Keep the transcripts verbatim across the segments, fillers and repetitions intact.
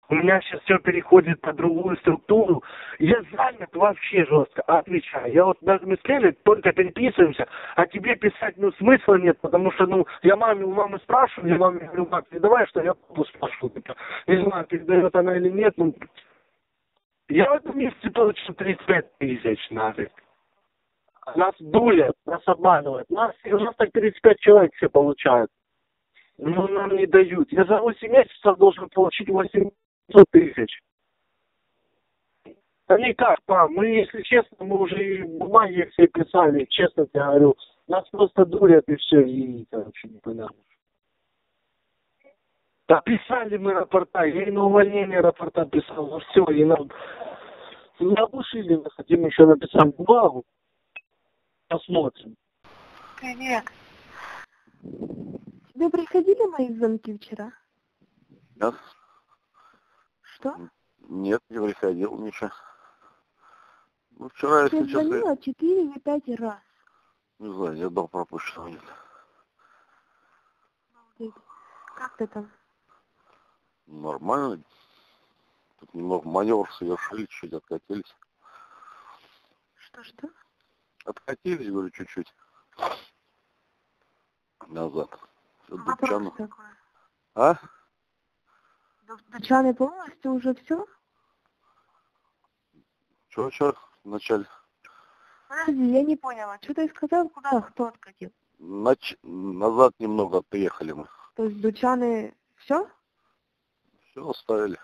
У меня сейчас все переходит по другую структуру. Я занят вообще жестко, отвечаю. Я вот даже мы с Лелей только переписываемся, а тебе писать, ну, смысла нет, потому что, ну, я маме, у мамы спрашиваю, я маме говорю, мам, передавай, что я папу спрашиваю. Не знаю, передает она или нет, ну, я в этом месте получил тридцать пять тысяч нафиг. Нас дулят, нас обманывают. Нас, у нас так тридцать пять человек все получают. Но нам не дают. Я за восемь месяцев должен получить восемьсот тысяч. Да никак, пап, мы, если честно, мы уже и бумаги все писали, честно тебе говорю. Нас просто дурят и все, и, короче, непонятно. Да писали мы рапорта, я и на увольнение рапорта писал, ну все, и нам... Не обушили, мы хотим еще написать бумагу. Посмотрим. Привет. Тебе приходили мои звонки вчера? Нет. Что? Нет, не приходил ничего. Ну, вчера, если я честно... Я звонила четыре или пять раз. Не знаю, я дал пропущенного нет. Как ты там? Нормально. Тут немного маневр совершили, чуть откатились. Что-что? Откатились, говорю, чуть-чуть. Назад. Все, Вопрос Дубчану. такой. А? Дубчаны полностью уже все? Че, че, вначале? Подожди, я не поняла. Что ты сказал, куда, кто откатил? Нач... Назад немного приехали мы. То есть Дучаны все? Все оставили.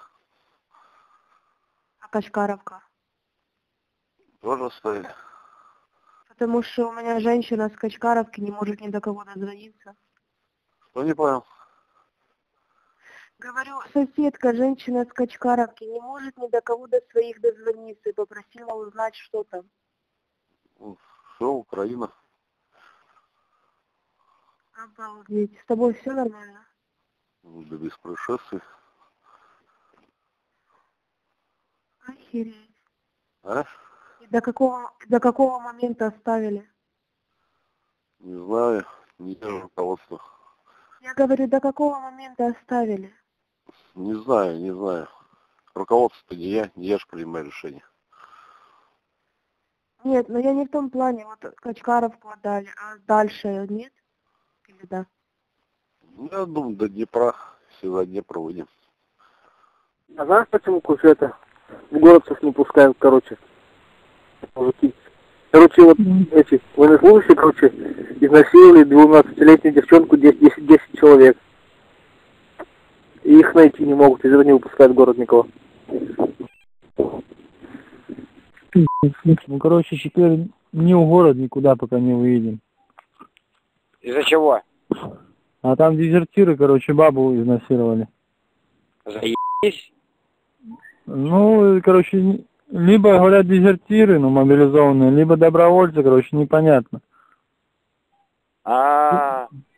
А Качкаровка? Тоже оставили. Потому что у меня женщина с Качкаровки не может ни до кого дозвониться. Что не понял? Говорю, соседка, женщина с Качкаровки, не может ни до кого до своих дозвониться и попросила узнать, что там. Все, Украина. Обалдеть. С тобой все нормально? Да без происшествий. Охереть. А? И до какого, до какого момента оставили? Не знаю, не вижу руководства. Я говорю, до какого момента оставили? Не знаю, не знаю. Руководство-то не я, не я же принимаю решение. Нет, но я не в том плане, вот Качкаровку отдали, а дальше нет? Или да? Я думаю, до Днепра, всегда Днепр выйдем. А знаешь, почему кофе-то в городцев не пускают, короче, мужики? Короче, вот эти военнослужащие, короче, изнасиловали двенадцатилетнюю девчонку, десять человек. И их найти не могут, из-за этого не выпускают в город никого. Ну, короче, теперь ни в город никуда пока не выедем. Из-за чего? А там дезертиры, короче, бабу изнасиловали. Заебись? Ну, короче, либо, говорят, дезертиры, ну, мобилизованные, либо добровольцы, короче, непонятно. А,